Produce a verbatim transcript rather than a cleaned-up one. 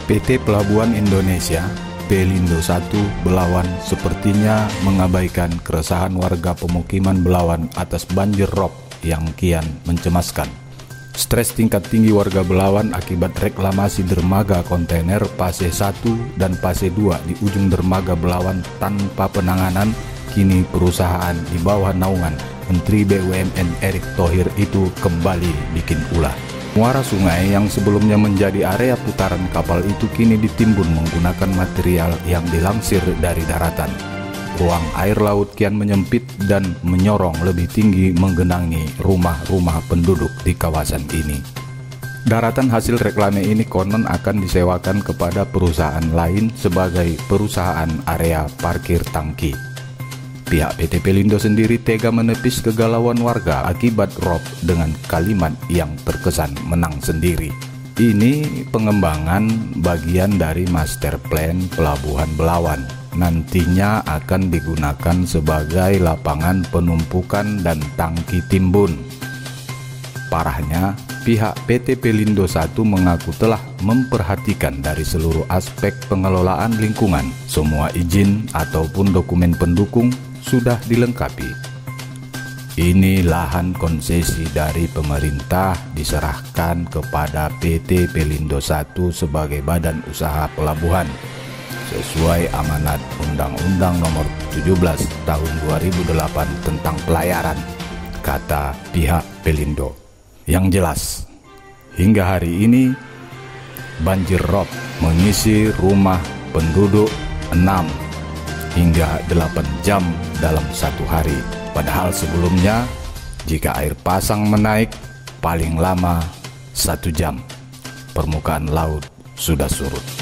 P T Pelabuhan Indonesia, Pelindo satu Belawan sepertinya mengabaikan keresahan warga pemukiman Belawan atas banjir rob yang kian mencemaskan. Stres tingkat tinggi warga Belawan akibat reklamasi dermaga kontainer Pase satu dan Pase dua di ujung dermaga Belawan tanpa penanganan, kini perusahaan di bawah naungan Menteri B U M N Erick Thohir itu kembali bikin ulah. Muara sungai yang sebelumnya menjadi area putaran kapal itu kini ditimbun menggunakan material yang dilansir dari daratan. Ruang air laut kian menyempit dan menyorong lebih tinggi menggenangi rumah-rumah penduduk di kawasan ini. Daratan hasil reklame ini konon akan disewakan kepada perusahaan lain sebagai perusahaan area parkir tangki. Pihak P T Pelindo sendiri tega menepis kegalauan warga akibat rob dengan kalimat yang terkesan menang sendiri. Ini pengembangan bagian dari master plan Pelabuhan Belawan. Nantinya akan digunakan sebagai lapangan penumpukan dan tangki timbun. Parahnya, pihak P T Pelindo satu mengaku telah memperhatikan dari seluruh aspek pengelolaan lingkungan. Semua izin ataupun dokumen pendukung sudah dilengkapi. Ini lahan konsesi dari pemerintah diserahkan kepada P T Pelindo satu sebagai badan usaha pelabuhan sesuai amanat Undang-Undang Nomor tujuh belas Tahun dua ribu delapan tentang pelayaran, kata pihak Pelindo. Yang jelas, hingga hari ini banjir rob mengisi rumah penduduk enam hingga delapan jam dalam satu hari. Padahal sebelumnya jika air pasang menaik paling lama satu jam permukaan laut sudah surut.